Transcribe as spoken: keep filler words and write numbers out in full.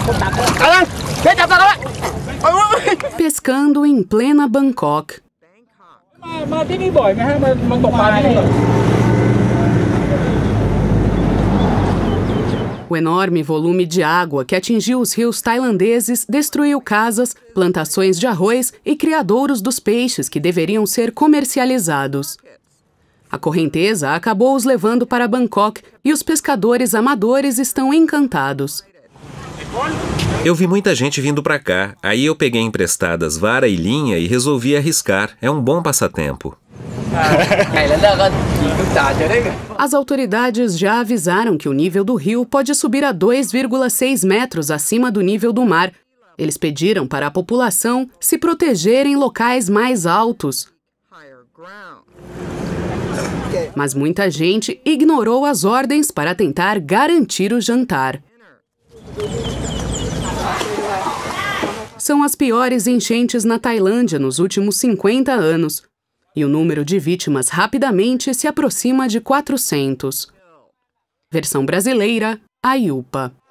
Pescando em plena Bangkok. O enorme volume de água que atingiu os rios tailandeses destruiu casas, plantações de arroz e criadouros dos peixes que deveriam ser comercializados. A correnteza acabou os levando para Bangkok e os pescadores amadores estão encantados. Eu vi muita gente vindo para cá, aí eu peguei emprestadas vara e linha e resolvi arriscar. É um bom passatempo. As autoridades já avisaram que o nível do rio pode subir a dois vírgula seis metros acima do nível do mar. Eles pediram para a população se proteger em locais mais altos. Mas muita gente ignorou as ordens para tentar garantir o jantar. São as piores enchentes na Tailândia nos últimos cinquenta anos. E o número de vítimas rapidamente se aproxima de quatrocentos. Versão brasileira, A I U P A.